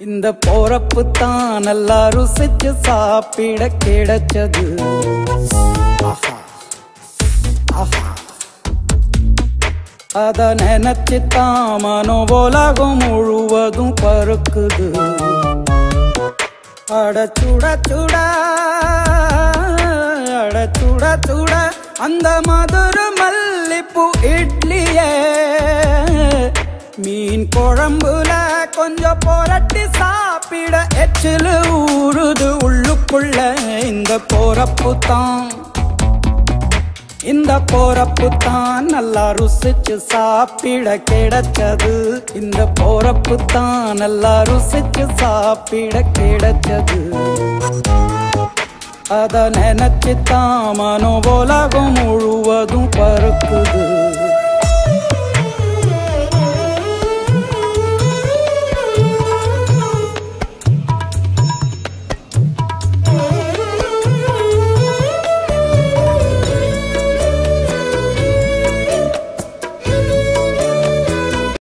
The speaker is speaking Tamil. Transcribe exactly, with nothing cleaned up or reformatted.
இந்த போறப்பு தான் நல்லா ருசிச்சு சாப்பிட கிடைச்சது. ஆஹா ஆஹா அத நினைச்சு தான் மனோ உலகம் முழுவதும் பருக்குது. அட சுட சுட அட சுட சுட அந்த மதுர மல்லிப்பூ இட்லியே மீன் குழம்புல கொஞ்சம் புரட்டி சாப்பிட எச்சிலு ஊறுது உள்ளுக்குள்ள. இந்த போறப்பு தான் இந்த போறப்பு தான் நல்லா ருசிச்சு சாப்பிட கிடைச்சது. இந்த போறப்பு தான் நல்லா ருசிச்சு சாப்பிட கிடைச்சது. அத நினைச்சு தான் மனோ உலகம் முழுவதும் பருக்குது.